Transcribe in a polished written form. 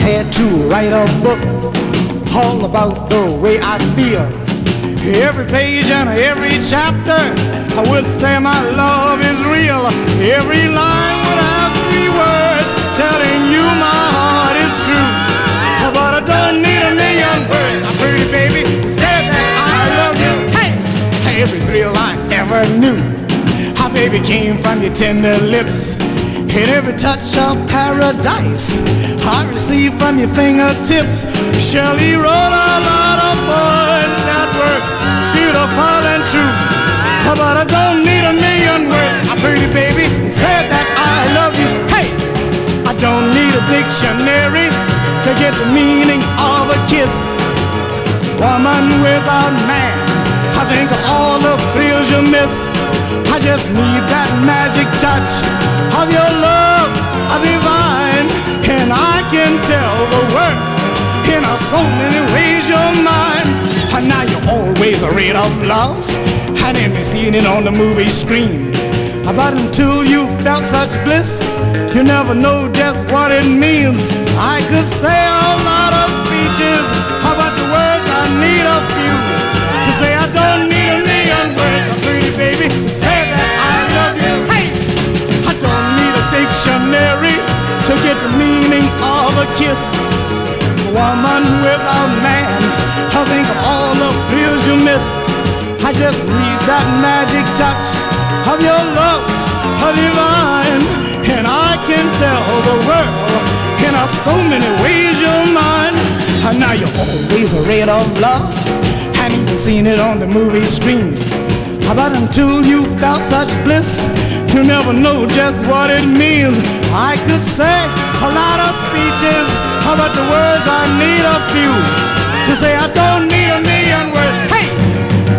had to write a book all about the way I feel. Every page and every chapter I would say my love is real. Every line would have 3 words telling you my heart is true. But I don't need a million words, my pretty baby said that I love you. Hey, every thrill I ever knew, how baby came from your tender lips. And every touch of paradise I received from your fingertips. Shelley wrote a lot of poems that were beautiful and true. But I don't need a million words, my pretty baby said that I love you. Hey, I don't need a dictionary to get the meaning of a kiss. Woman without man, I think of all the thrills you miss. I just need that magic touch of your love, divine. And I can tell the world in so many ways you're mine. And now you're always afraid of love, and then you seen it on the movie screen. But until you felt such bliss, you never know just what it means. I could say a lot of speeches about the words, I need a few to say I don't need a million words, my pretty baby say that I love you. Hey, I don't need a dictionary to get the meaning of a kiss. Woman without man, I think of all the thrills you miss. I just need that magic touch of your love, divine. And I can tell the world in so many ways you're mine. And now you're always afraid of love, and even seen it on the movie screen. But until you felt such bliss, you never know just what it means. I could say a lot of speeches about the words, I need a few to say I don't need a million words. Hey,